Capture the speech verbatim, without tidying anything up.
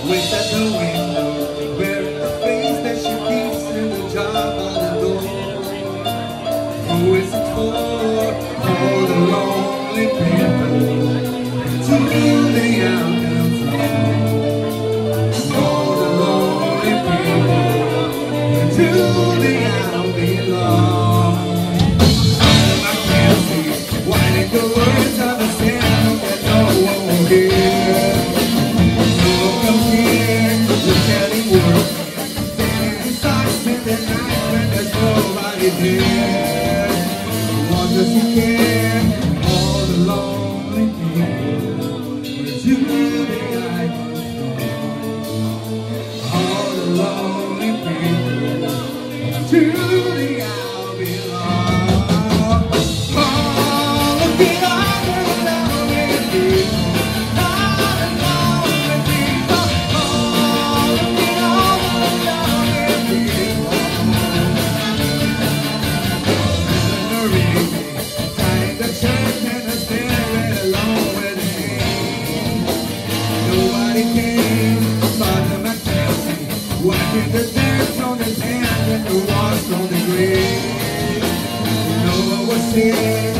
waits at the window, wearing the face that she keeps in the jar by the door. Who is it for? All the lonely people to the outcomes. All the lonely people to the out belong. I can't see why did the words understand that no one will hear. No one comes here to tell him words. Standing inside in the night when there's nobody there. What does he care? All the lonely people to the eye. All the lonely people to the out belong. All of the other lonely people, all the lonely people, all of the other lonely people. Eleanor Rigby, tied in the church and the staring alone with him. Nobody came, Father McKenzie, wiping the dirt on his hands and the wash on the grave. No one was here.